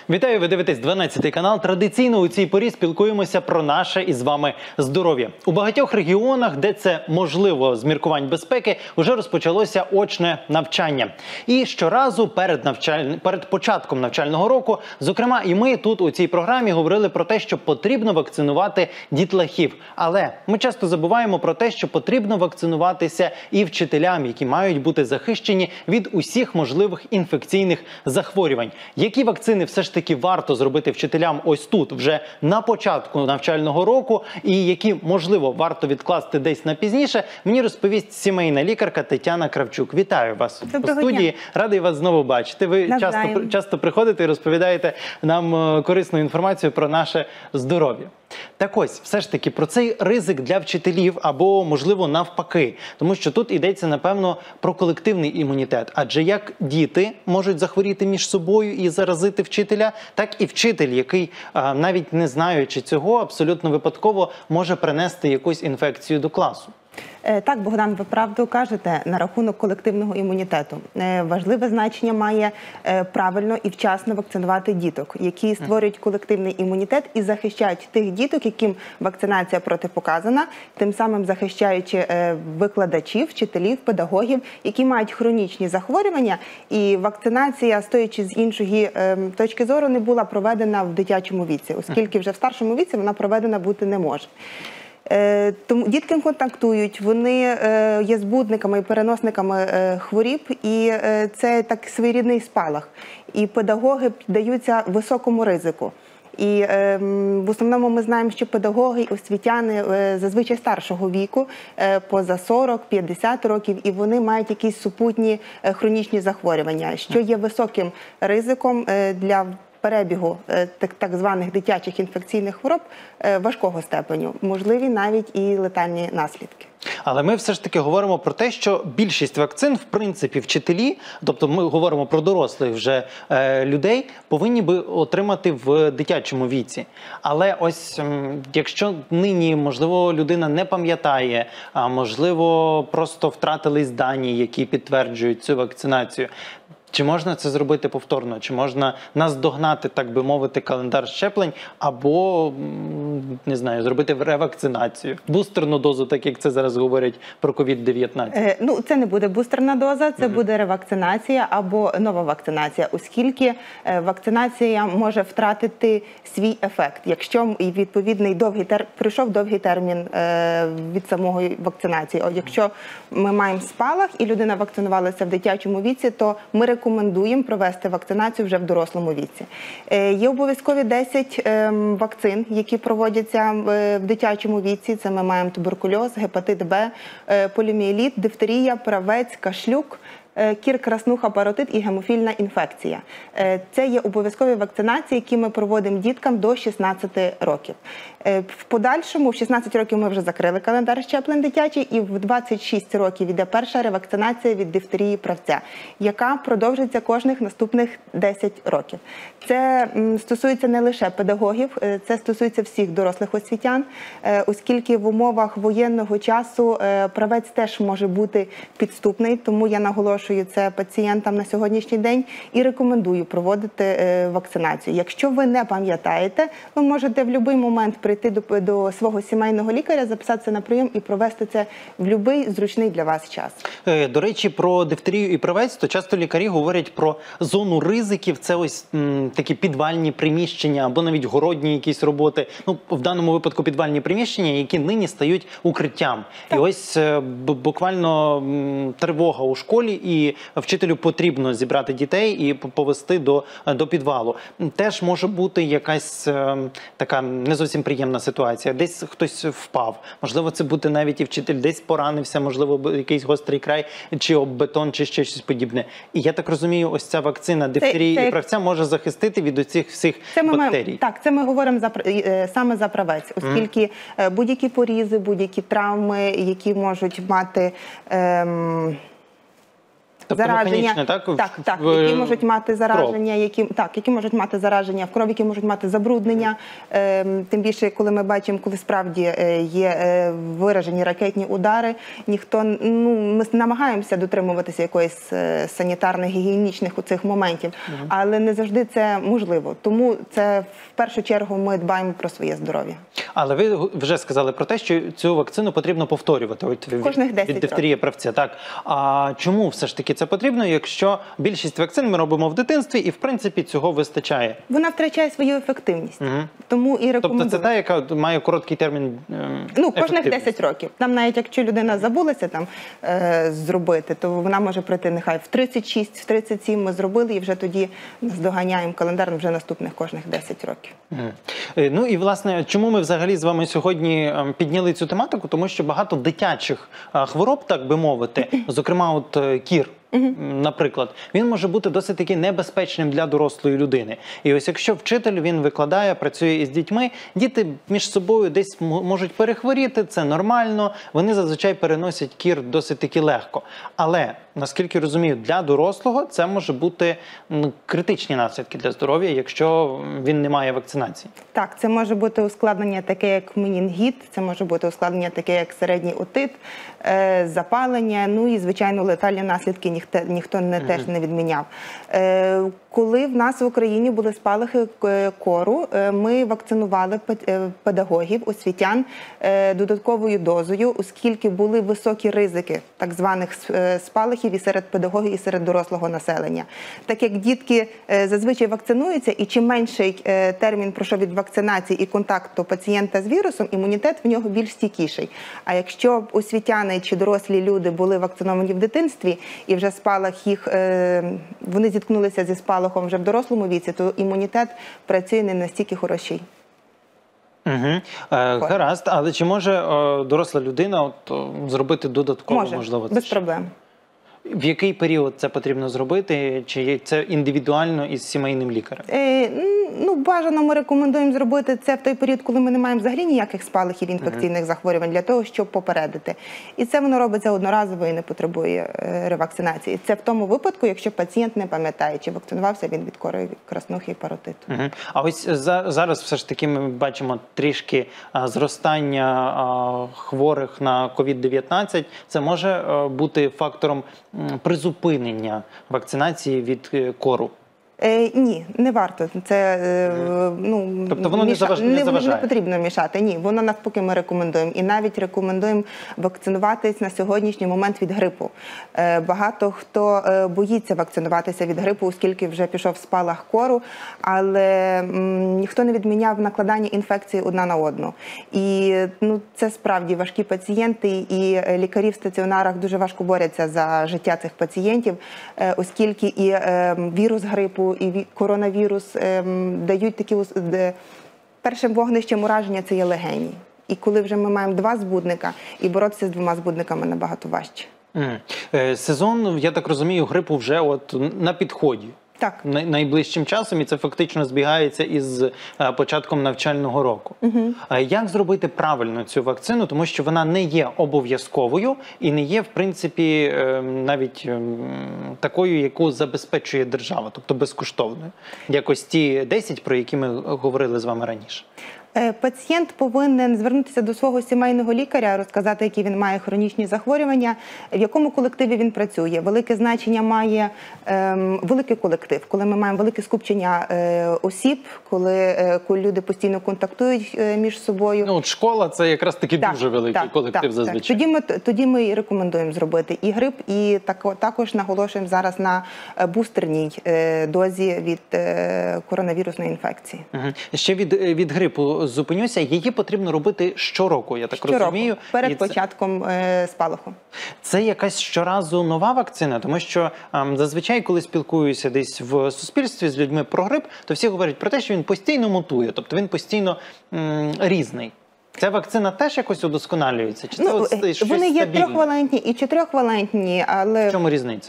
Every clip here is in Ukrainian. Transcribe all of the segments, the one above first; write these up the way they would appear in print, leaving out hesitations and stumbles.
Вітаю, ви дивитесь 12 канал. Традиційно у цій порі спілкуємося про наше із вами здоров'я. У багатьох регіонах, де це можливо з міркувань безпеки, вже розпочалося очне навчання. І щоразу перед початком навчального року, зокрема і ми тут у цій програмі говорили про те, що потрібно вакцинувати дітлахів. Але ми часто забуваємо про те, що потрібно вакцинуватися і вчителям, які мають бути захищені від усіх можливих інфекційних захворювань. Які вакцини все ж таки варто зробити вчителям ось тут, вже на початку навчального року, і які, можливо, варто відкласти десь на пізніше, мені розповість сімейна лікарка Тетяна Кравчук. Вітаю вас у студії. Радий вас знову бачити. Ви часто приходите і розповідаєте нам корисну інформацію про наше здоров'я. Так ось, все ж таки, про цей ризик для вчителів або, можливо, навпаки. Тому що тут йдеться, напевно, про колективний імунітет. Адже як діти можуть захворіти між собою і заразити вчителя, так і вчитель, який, навіть не знаючи цього, абсолютно випадково може принести якусь інфекцію до класу. Так, Богдан, ви правду кажете на рахунок колективного імунітету. Важливе значення має правильно і вчасно вакцинувати діток, які створюють колективний імунітет і захищають тих діток, яким вакцинація протипоказана, тим самим захищаючи викладачів, вчителів, педагогів, які мають хронічні захворювання. І вакцинація, стоячи з іншої точки зору, не була проведена в дитячому віці, оскільки вже в старшому віці вона проведена бути не може. Тому дітки контактують, вони є збудниками і переносниками хворіб, і це так своєрідний спалах. І педагоги піддаються високому ризику. І в основному ми знаємо, що педагоги, освітяни зазвичай старшого віку, поза 40-50 років, і вони мають якісь супутні хронічні захворювання, що є високим ризиком для перебігу так званих дитячих інфекційних хвороб важкого степеню, можливі навіть і летальні наслідки. Але ми все ж таки говоримо про те, що більшість вакцин, в принципі, вчителі, тобто ми говоримо про дорослих вже людей, повинні би отримати в дитячому віці. Але ось, якщо нині, можливо, людина не пам'ятає, а можливо, просто втратились дані, які підтверджують цю вакцинацію, чи можна це зробити повторно? Чи можна наздогнати, так би мовити, календар щеплень або, не знаю, зробити ревакцинацію? Бустерну дозу, так як це зараз говорять про COVID-19. Ну, це не буде бустерна доза, це буде ревакцинація або нова вакцинація, оскільки вакцинація може втратити свій ефект. Якщо відповідний пройшов довгий термін від самої вакцинації. Якщо ми маємо спалах і людина вакцинувалася в дитячому віці, то ми рекомендуємо провести вакцинацію вже в дорослому віці. Є обов'язкові 10 вакцин, які проводяться в дитячому віці. Це ми маємо туберкульоз, гепатит Б, поліомієліт, дифтерія, правець, кашлюк, кір, краснуха, паротит і гемофільна інфекція. Це є обов'язкові вакцинації, які ми проводимо діткам до 16 років. В подальшому, в 16 років ми вже закрили календар щеплень дитячий, і в 26 років йде перша ревакцинація від дифтерії правця, яка продовжується кожних наступних 10 років. Це стосується не лише педагогів, це стосується всіх дорослих освітян, оскільки в умовах воєнного часу правець теж може бути підступний, тому я наголошую це пацієнтам на сьогоднішній день і рекомендую проводити вакцинацію. Якщо ви не пам'ятаєте, ви можете в будь-який момент прийти до свого сімейного лікаря, записатися на прийом і провести це в будь-який зручний для вас час. До речі, про дифтерію і правець, то часто лікарі говорять про зону ризиків. Це ось такі підвальні приміщення або навіть городні якісь роботи. Ну, в даному випадку підвальні приміщення, які нині стають укриттям. Так. І ось буквально тривога у школі, і вчителю потрібно зібрати дітей і повести до підвалу. Теж може бути якась така не зовсім приємна ситуація. Десь хтось впав. Можливо, це буде навіть і вчитель десь поранився, можливо, якийсь гострий край, чи об бетон, чи ще щось подібне. І я так розумію, ось ця вакцина дифтерії і правця може захистити від оцих всіх бактерій. Так, це ми говоримо саме за правець, оскільки будь-які порізи, будь-які травми, які можуть мати Тобто механічне, так? Так, які можуть мати зараження, які можуть мати зараження в кров, які можуть мати забруднення. Тим більше, коли ми бачимо, коли справді є виражені ракетні удари, ми намагаємося дотримуватися якоїсь санітарно-гігієнічних у цих моментів, але не завжди це можливо. Тому це в першу чергу ми дбаємо про своє здоров'я. Але ви вже сказали про те, що цю вакцину потрібно повторювати. Кожних 10 від дифтерії правця. Так. А чому все ж таки це потрібно, якщо більшість вакцин ми робимо в дитинстві і, в принципі, цього вистачає? Вона втрачає свою ефективність. Тому і рекомендую. Тобто це та, яка має короткий термін кожних 10 років. Там навіть якщо людина забулася зробити, то вона може прийти нехай в 36, в 37 ми зробили і вже тоді наздоганяємо календар вже наступних кожних 10 років. Ну і, власне, чому ми взагалі з вами сьогодні підняли цю тематику? Тому що багато дитячих хвороб, так би мовити, зокрема от кір, наприклад, він може бути досить таки небезпечним для дорослої людини. І ось якщо вчитель, він викладає, працює із дітьми, діти між собою десь можуть перехворіти, це нормально, вони зазвичай переносять кір досить таки легко. Але, наскільки розумію, для дорослого це може бути критичні наслідки для здоров'я, якщо він не має вакцинації. Так, це може бути ускладнення таке, як менінгіт, це може бути ускладнення таке, як середній отит, запалення, ну і, звичайно, летальні наслідки ніхто теж не відміняв. Коли в нас в Україні були спалахи кору, ми вакцинували педагогів, освітян додатковою дозою, оскільки були високі ризики так званих спалахів і серед педагогів, і серед дорослого населення. Так як дітки зазвичай вакцинуються, і чим менший термін пройшов від вакцинації і контакту пацієнта з вірусом, імунітет в нього більш стійкіший. А якщо освітяни чи дорослі люди були вакциновані в дитинстві, і вже спалах вони зіткнулися зі спалахом вже в дорослому віці, то імунітет працює не настільки хороший. Гаразд, але чи може доросла людина зробити додатково, можливо? Може, без проблем. В який період це потрібно зробити? Чи це індивідуально із сімейним лікарем? Бажано ми рекомендуємо зробити це в той період, коли ми не маємо взагалі ніяких спалахів інфекційних захворювань, для того, щоб попередити. І це воно робиться одноразово і не потребує ревакцинації. Це в тому випадку, якщо пацієнт не пам'ятає, чи вакцинувався він від кори, краснухи і паротиту. А ось зараз все ж таки ми бачимо трішки зростання хворих на COVID-19. Це може бути фактором призупинення вакцинації від кору? Ні, не варто. Тобто воно не заважає? Не потрібно мішати. Ні, воно навпаки ми рекомендуємо. І навіть рекомендуємо вакцинуватись на сьогоднішній момент від грипу. Багато хто боїться вакцинуватися від грипу, оскільки вже пішов спалах кору, але ніхто не відміняв накладання інфекції одна на одну. І це справді важкі пацієнти, і лікарі в стаціонарах дуже важко борються за життя цих пацієнтів, оскільки і вірус грипу, і коронавірус дають такі... Першим вогнищем ураження – це є легені. І коли вже ми маємо 2 збудника, і боротися з 2 збудниками набагато важче. Сезон, я так розумію, грипу вже на підході. Так. Найближчим часом, і це фактично збігається із початком навчального року. Як зробити правильно цю вакцину, тому що вона не є обов'язковою і не є, в принципі, навіть такою, яку забезпечує держава, тобто безкоштовною. Якось ті 10, про які ми говорили з вами раніше. Пацієнт повинен звернутися до свого сімейного лікаря, розказати, які він має хронічні захворювання, в якому колективі він працює. Велике значення має великий колектив, коли ми маємо велике скупчення осіб, коли люди постійно контактують між собою. Школа – це якраз таки дуже великий колектив зазвичай. Тоді ми і рекомендуємо зробити і грип, і також наголошуємо зараз на бустерній дозі від коронавірусної інфекції. Ще від грипу зупинюся, її потрібно робити щороку, я так розумію. Перед початком спалаху. Це якась щоразу нова вакцина? Тому що зазвичай, коли спілкуюся десь в суспільстві з людьми про грип, то всі говорять про те, що він постійно мутує, тобто він постійно різний. Ця вакцина теж якось удосконалюється? Чи це щось вони є стабільне? 3-валентні і 4-валентні, але... В чому різниця?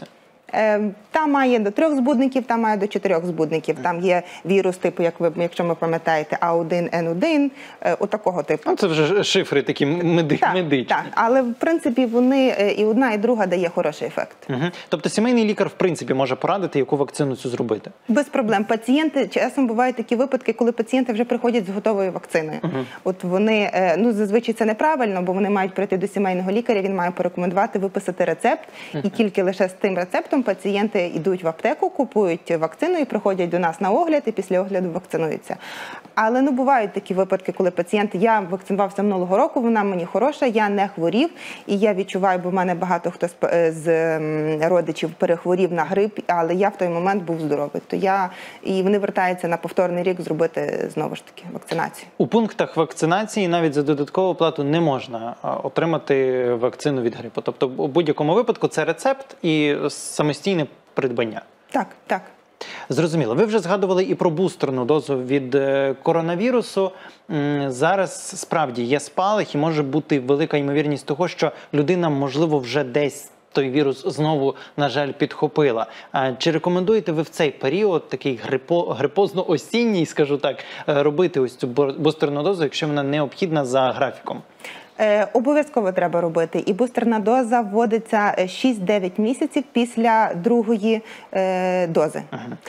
Там має до 3 збудників, там має до 4 збудників. Там є вірус типу, якщо ми пам'ятаєте, А1Н1, отакого типу. Ну, це вже шифри такі медичні. Так, але в принципі вони і одна, і друга дає хороший ефект. Тобто сімейний лікар в принципі може порадити, яку вакцину цю зробити? Без проблем. Пацієнти, часом бувають такі випадки, коли пацієнти вже приходять з готовою вакциною. От вони, зазвичай це неправильно, бо вони мають прийти до сімейного лікаря, він має порекомендувати, виписати рецепт, і тільки лише з тим рецептом пацієнти йдуть в аптеку, купують вакцину і приходять до нас на огляд, і після огляду вакцинуються. Але бувають такі випадки, коли пацієнт, я вакцинувався минулого року, вона мені хороша, я не хворів, і я відчуваю, бо в мене багато хто з родичів перехворів на грип, але я в той момент був здоровий. І вони вертаються на повторний рік зробити знову ж таки вакцинацію. У пунктах вакцинації навіть за додаткову плату не можна отримати вакцину від грипу. Тобто у будь-якому випадку це рецепт і самостійне придбання. Так, так. Зрозуміло. Ви вже згадували і про бустерну дозу від коронавірусу. Зараз справді є спалах і може бути велика ймовірність того, що людина, можливо, вже десь той вірус знову, на жаль, підхопила. Чи рекомендуєте ви в цей період, такий грипозно-осінній, скажу так, робити ось цю бустерну дозу, якщо вона необхідна за графіком? Обов'язково треба робити. І бустерна доза вводиться 6-9 місяців після другої дози.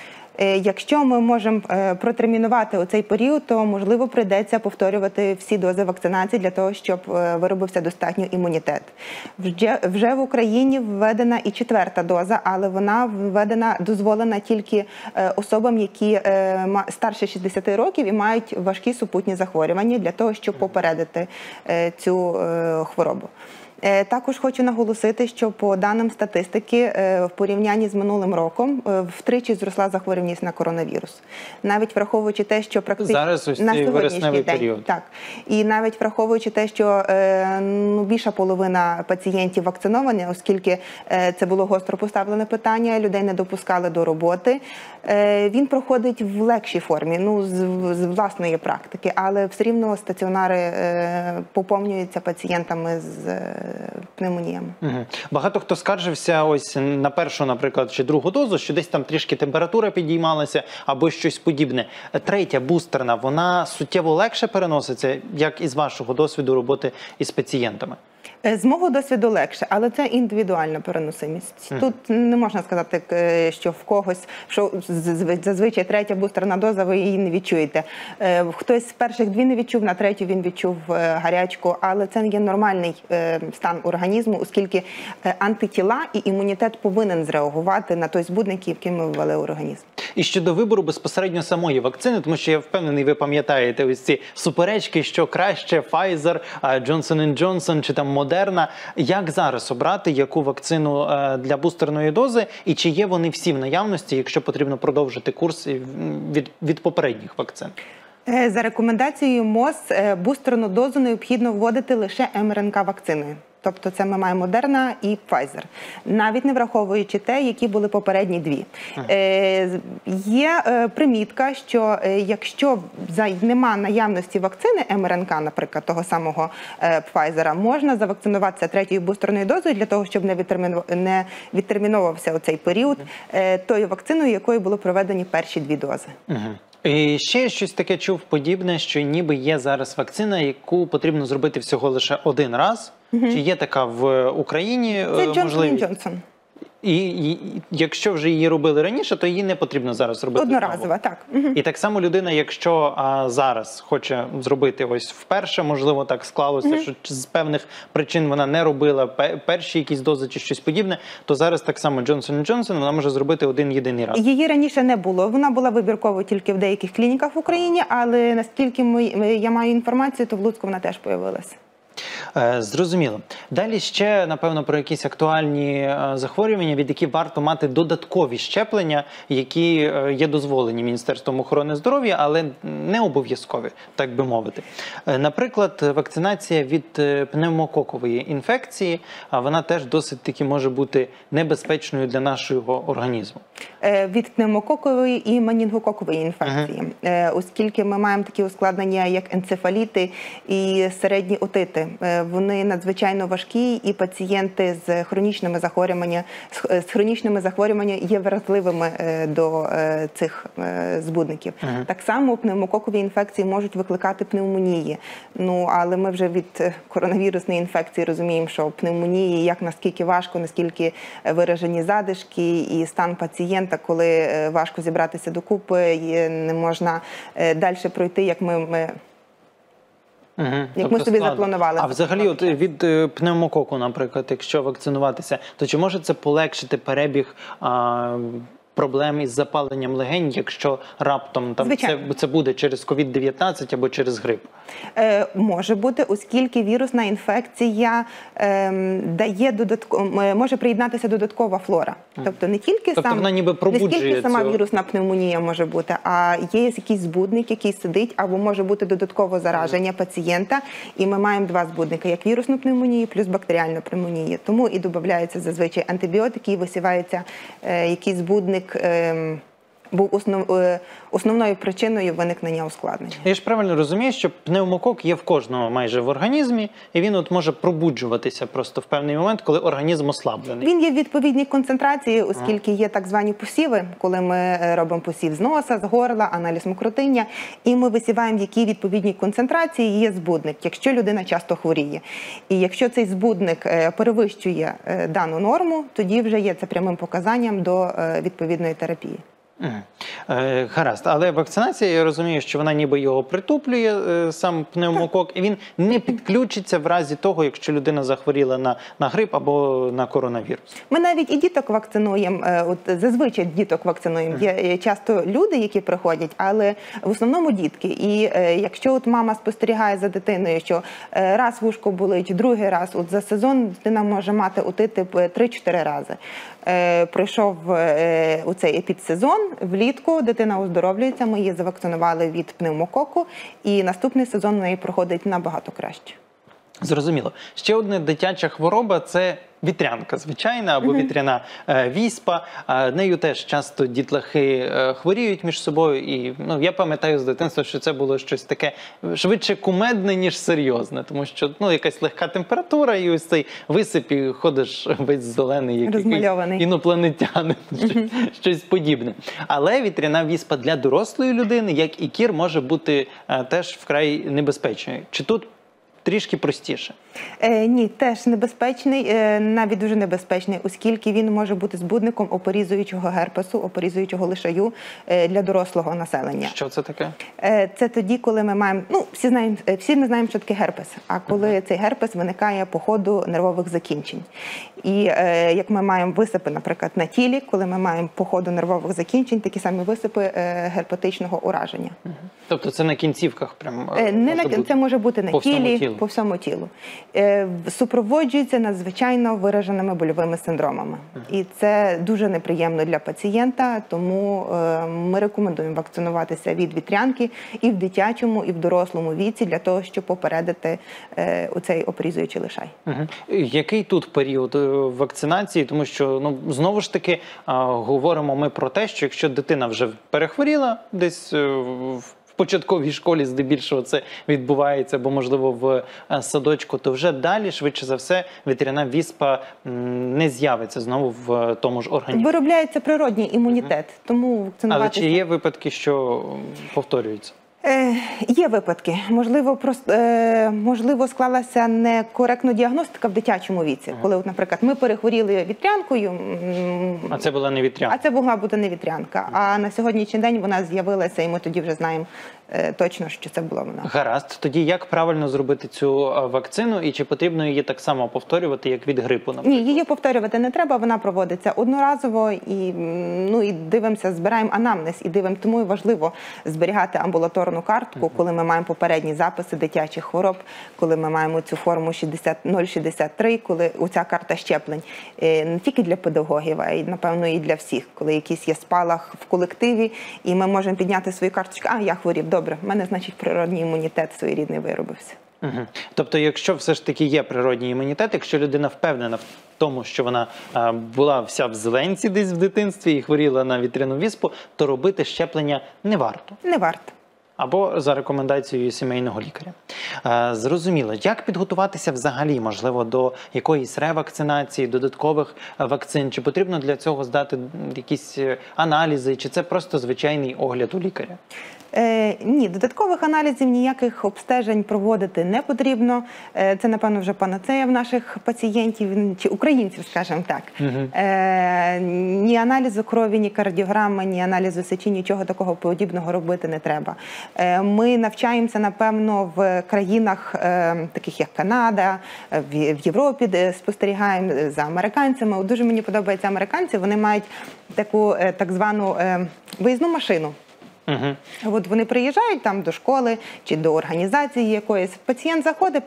Якщо ми можемо протермінувати оцей період, то, можливо, прийдеться повторювати всі дози вакцинації для того, щоб виробився достатньо імунітет. Вже в Україні введена і 4-та доза, але вона дозволена тільки особам, які старше 60 років і мають важкі супутні захворювання, для того, щоб попередити цю хворобу. Також хочу наголосити, що по даним статистики в порівнянні з минулим роком втричі зросла захворюваність на коронавірус. Навіть враховуючи те, що практично зараз ось на цей вересневий день, період. так, і навіть враховуючи те, що більша половина пацієнтів вакциновані, оскільки це було гостро поставлене питання, людей не допускали до роботи, він проходить в легшій формі, з власної практики, але все рівно стаціонари поповнюються пацієнтами з пневмоніями. Багато хто скаржився ось на першу, наприклад, чи другу дозу, що десь там трішки температура підіймалася або щось подібне. Третя, бустерна, вона суттєво легше переноситься, як із вашого досвіду роботи із пацієнтами? З мого досвіду легше, але це індивідуальна переносимість. Тут не можна сказати, що в когось, що зазвичай третя бустерна доза, ви її не відчуєте. Хтось з перших 2 не відчув, на третю він відчув гарячку, але це є нормальний стан організму, оскільки антитіла і імунітет повинен зреагувати на той збудник, який ми ввели в організм. І щодо вибору безпосередньо самої вакцини, тому що я впевнений, ви пам'ятаєте ось ці суперечки, що краще Pfizer, Johnson & Johnson чи там Moderna. Як зараз обрати, яку вакцину для бустерної дози, і чи є вони всі в наявності, якщо потрібно продовжити курс від попередніх вакцин? За рекомендацією МОЗ бустерну дозу необхідно вводити лише МРНК-вакциною. Тобто це ми маємо Moderna і Pfizer, навіть не враховуючи те, які були попередні 2. Є примітка, що якщо нема наявності вакцини МРНК, наприклад, того самого Pfizer, можна завакцинуватися третьою бустерною дозою для того, щоб не відтерміновувався оцей період тою вакциною, якою були проведені перші 2 дози. І ще щось таке чув подібне, що ніби є зараз вакцина, яку потрібно зробити всього лише один раз. Чи є така в Україні можливість? Це Johnson & Johnson. І якщо вже її робили раніше, то її не потрібно зараз робити. Одноразово, так. І так само людина, якщо зараз хоче зробити ось вперше, можливо, так склалося, що з певних причин вона не робила перші якісь дози чи щось подібне, то зараз так само Johnson & Johnson вона може зробити один-єдиний раз. Її раніше не було. Вона була вибірково тільки в деяких клініках в Україні, але наскільки я маю інформацію, то в Луцьку вона теж появилася. Зрозуміло. Далі ще, напевно, про якісь актуальні захворювання, від яких варто мати додаткові щеплення, які є дозволені Міністерством охорони здоров'я, але не обов'язкові, так би мовити. Наприклад, вакцинація від пневмококової інфекції, вона теж досить таки може бути небезпечною для нашого організму. Від пневмококової і менінгококової інфекції, оскільки ми маємо такі ускладнення, як енцефаліти і середні отити. вони надзвичайно важкі, і пацієнти з хронічними захворюваннями є вразливими до цих збудників. Так само пневмококові інфекції можуть викликати пневмонії. Ну, але ми вже від коронавірусної інфекції розуміємо, що пневмонії, як наскільки важко, наскільки виражені задишки і стан пацієнта, коли важко зібратися докупи, і не можна далі пройти, як ми Тобто собі складно. запланували. А взагалі от від пневмококу, наприклад, якщо вакцинуватися, то чи може це полегшити перебіг проблем із запаленням легень, якщо раптом там це буде через COVID-19 або через грип? Може бути, оскільки вірусна інфекція може приєднатися додаткова флора. Тобто не тільки вона ніби пробуджує сама вірусна пневмонія може бути, а є якийсь збудник, який сидить, або може бути додаткове зараження пацієнта. І ми маємо два збудники, як вірусну пневмонію плюс бактеріальну пневмонію. Тому і додається зазвичай антибіотики, і висівається якийсь збудник, був основною причиною виникнення ускладнень. Я ж правильно розумію, що пневмокок є в кожного майже в організмі, і він от може пробуджуватися просто в певний момент, коли організм ослаблений. Він є в відповідній концентрації, оскільки є так звані посіви, коли ми робимо посів з носа, з горла, аналіз мокротиння, і ми висіваємо, в якій відповідній концентрації є збудник, якщо людина часто хворіє. І якщо цей збудник перевищує дану норму, тоді вже є це прямим показанням до відповідної терапії. Гаразд, але вакцинація, я розумію, що вона ніби його притуплює, сам пневмокок, і він не підключиться в разі того, якщо людина захворіла на грип або на коронавірус. Ми навіть і діток вакцинуємо, зазвичай діток вакцинуємо. Є часто люди, які приходять, але в основному дітки. І якщо от мама спостерігає за дитиною, що раз вушко болить, другий раз, от за сезон дитина може мати отити 3-4 рази. Пройшов у цей епідсезон, влітку дитина оздоровлюється, ми її завакцинували від пневмококу, і наступний сезон у неї проходить набагато краще. Зрозуміло. Ще одна дитяча хвороба – це вітрянка звичайна або вітряна віспа. Нею теж часто дітлахи хворіють між собою. І я пам'ятаю з дитинства, що це було щось таке швидше кумедне, ніж серйозне. Тому що якась легка температура і ось цей висип, і ходиш весь зелений, як якийсь інопланетянин, щось подібне. Але вітряна віспа для дорослої людини, як і кір, може бути теж вкрай небезпечною. Чи тут трішки простіше? Ні, теж небезпечний, навіть дуже небезпечний, оскільки він може бути збудником опорізуючого герпесу, опорізуючого лишаю для дорослого населення. Що це таке? Це тоді, коли ми маємо, всі ми знаємо, що таке герпес, а коли цей герпес виникає по ходу нервових закінчень. І як ми маємо висипи, наприклад, на тілі, коли ми маємо по ходу нервових закінчень, такі самі висипи герпетичного ураження. Тобто це на кінцівках прям? Це може бути на тілі, по всьому тілу. Супроводжується надзвичайно вираженими больовими синдромами. І це дуже неприємно для пацієнта, тому ми рекомендуємо вакцинуватися від вітрянки і в дитячому, і в дорослому віці, для того, щоб попередити оцей опорізуючий лишай. Який тут період вакцинації? Тому що, знову ж таки, говоримо ми про те, що якщо дитина вже перехворіла десь в початковій школі, здебільшого це відбувається, або, можливо, в садочку, то вже далі, швидше за все, вітряна віспа не з'явиться знову в тому ж організмі. Виробляється природній імунітет, тому вакцинуватися... Але чи є випадки, що повторюються? Є випадки. Можливо, склалася некоректна діагностика в дитячому віці. Коли, наприклад, ми перехворіли вітрянкою. А це була не вітрянка? А це могла бути не вітрянка. А на сьогоднішній день вона з'явилася, і ми тоді вже знаємо точно, що це була вона. Гаразд. Тоді як правильно зробити цю вакцину, і чи потрібно її так само повторювати, як від грипу, наприклад? Ні, її повторювати не треба, вона проводиться одноразово, і дивимося, збираємо анамнез, і дивимося, тому і важливо зберігати амбулаторну картку, коли ми маємо попередні записи дитячих хвороб, коли ми маємо цю форму 063, коли оця карта щеплень, не тільки для педагогів, а й, напевно, і для всіх, коли якийсь є спалах в колективі, і ми можемо підняти свою карточку, я хворів, добре, в мене, значить, природній імунітет своєрідний виробився. Тобто, якщо все ж таки є природній імунітет, якщо людина впевнена в тому, що вона була вся в зеленці десь в дитинстві і хворіла на вітряну віспу, то робити щеплення не варто? Не варто. або за рекомендацією сімейного лікаря. Зрозуміло, як підготуватися взагалі, можливо, до якоїсь ревакцинації, додаткових вакцин? Чи потрібно для цього здати якісь аналізи, чи це просто звичайний огляд у лікаря? Ні, додаткових аналізів, ніяких обстежень проводити не потрібно. Це, напевно, вже панацея в наших пацієнтів, чи українців, скажімо так. Ні аналізу крові, ні кардіограми, ні аналізу сечі, нічого такого подібного робити не треба. Ми навчаємося, напевно, в країнах, таких як Канада, в Європі, де спостерігаємо за американцями. Дуже мені подобаються американці, вони мають таку так звану виїзну машину. От вони приїжджають там до школи чи до організації якоїсь. Пацієнт заходить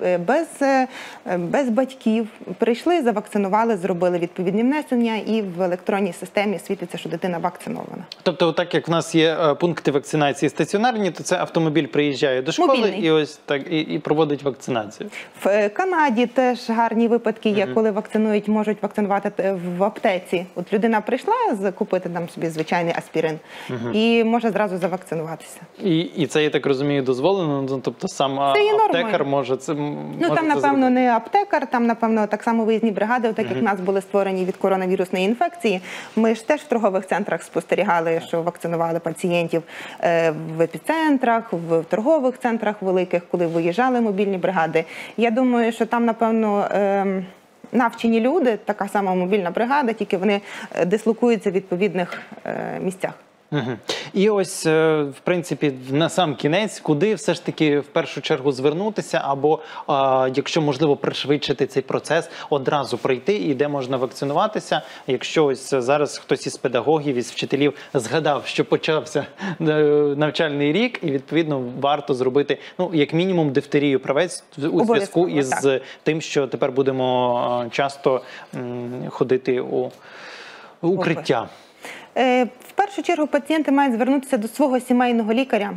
без батьків, прийшли, завакцинували, зробили відповідні внесення і в електронній системі світиться, що дитина вакцинована. Тобто, так як в нас є пункти вакцинації стаціонарні, то це автомобіль приїжджає до школи і ось так і проводить вакцинацію. В Канаді теж гарні випадки є, коли вакцинують, можуть вакцинувати в аптеці. От людина прийшла купити там собі звичайний аспірин і може зразу завакцинуватися. І це, я так розумію, дозволено? Тобто сам аптекар може це Ну, там, напевно, не аптекар, там, напевно, так само виїзні бригади, так як в нас були створені від коронавірусної інфекції. Ми ж теж в торгових центрах спостерігали, що вакцинували пацієнтів в епіцентрах, в торгових центрах великих, коли виїжджали мобільні бригади. Я думаю, що там, напевно, навчені люди, така сама мобільна бригада, тільки вони дислокуються в відповідних місцях. І ось, в принципі, на сам кінець, куди все ж таки в першу чергу звернутися, або, якщо можливо, пришвидшити цей процес, одразу прийти і де можна вакцинуватися, якщо ось зараз хтось із педагогів, із вчителів згадав, що почався навчальний рік, і, відповідно, варто зробити, ну, як мінімум, дифтерію правець у зв'язку із тим, що тепер будемо часто ходити у укриття. В першу чергу пацієнти мають звернутися до свого сімейного лікаря,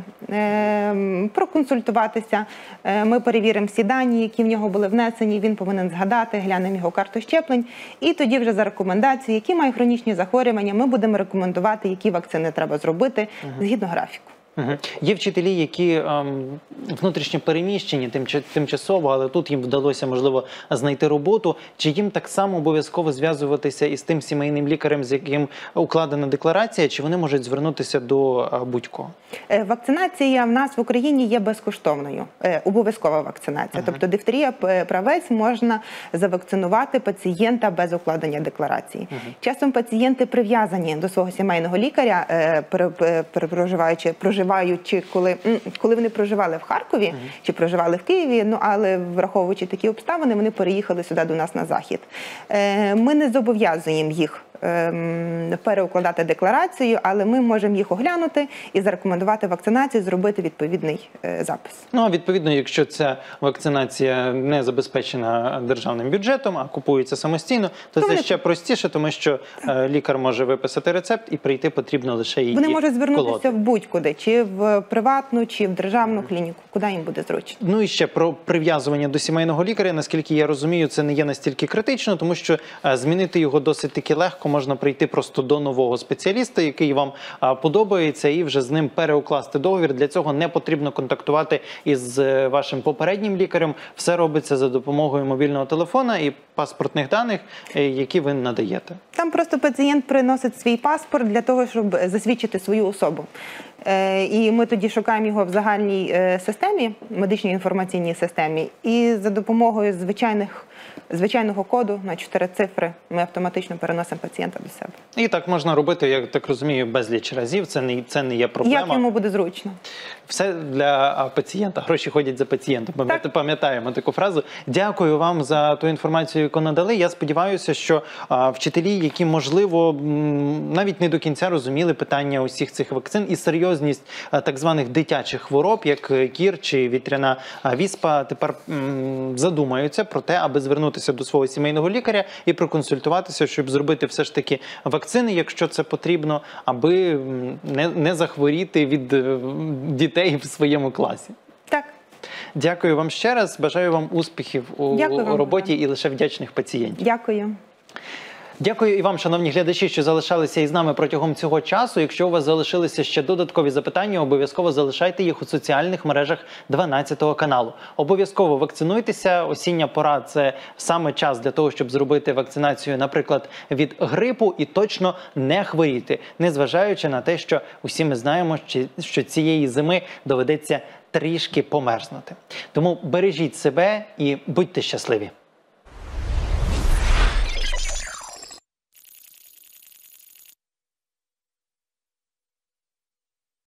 проконсультуватися. Ми перевіримо всі дані, які в нього були внесені, він повинен згадати, глянемо його карту щеплень. І тоді вже за рекомендацією, які мають хронічні захворювання, ми будемо рекомендувати, які вакцини треба зробити згідно графіку. Є вчителі, які внутрішньо переміщені тимчасово, але тут їм вдалося, можливо, знайти роботу. Чи їм так само обов'язково зв'язуватися із тим сімейним лікарем, з яким укладена декларація, чи вони можуть звернутися до будь-кого? Вакцинація в нас в Україні є безкоштовною, обов'язкова вакцинація. Тобто дифтерія правець можна завакцинувати пацієнта без укладення декларації. Часом пацієнти прив'язані до свого сімейного лікаря, проживаючи, коли вони проживали в Харкові чи проживали в Києві, ну, але враховуючи такі обставини, вони переїхали сюди до нас на захід. Ми не зобов'язуємо їх переукладати декларацію, але ми можемо їх оглянути і зарекомендувати вакцинацію, зробити відповідний запис. Ну, а відповідно, якщо ця вакцинація не забезпечена державним бюджетом, а купується самостійно, то це ще простіше, тому що лікар може виписати рецепт і прийти потрібно лише її Вони можуть звернутися колоти. в будь-куди, чи в приватну, чи в державну клініку, куди їм буде зручно. Ну і ще про прив'язування до сімейного лікаря, наскільки я розумію, це не є настільки критично, тому що змінити його досить таки легко, можна прийти просто до нового спеціаліста, який вам подобається, і вже з ним переукласти договір. Для цього не потрібно контактувати із вашим попереднім лікарем. Все робиться за допомогою мобільного телефона і паспортних даних, які ви надаєте. Там просто пацієнт приносить свій паспорт для того, щоб засвідчити свою особу. І ми тоді шукаємо його в загальній системі, медичній інформаційній системі, і за допомогою звичайного коду на 4 цифри ми автоматично переносимо пацієнта до себе. І так можна робити, я так розумію, безліч разів, це не є проблема. Як йому буде зручно. Все для пацієнта, гроші ходять за пацієнтом. Пам'ятаємо таку фразу. Дякую вам за ту інформацію, яку надали. Я сподіваюся, що вчителі, які, можливо, навіть не до кінця розуміли питання усіх цих вакцин і серйозність так званих дитячих хвороб, як кір чи вітряна віспа, тепер задумаються про те, аби звернутися до свого сімейного лікаря і проконсультуватися, щоб зробити все ж таки вакцини, якщо це потрібно, аби не захворіти від дітей в своєму класі. Так. Дякую вам ще раз. Бажаю вам успіхів у роботі і лише вдячних пацієнтів. Дякую. Дякую і вам, шановні глядачі, що залишалися із нами протягом цього часу. Якщо у вас залишилися ще додаткові запитання, обов'язково залишайте їх у соціальних мережах 12 каналу. Обов'язково вакцинуйтеся. Осіння пора – це саме час для того, щоб зробити вакцинацію, наприклад, від грипу і точно не хворіти, незважаючи на те, що усі ми знаємо, що цієї зими доведеться трішки померзнути. Тому бережіть себе і будьте щасливі.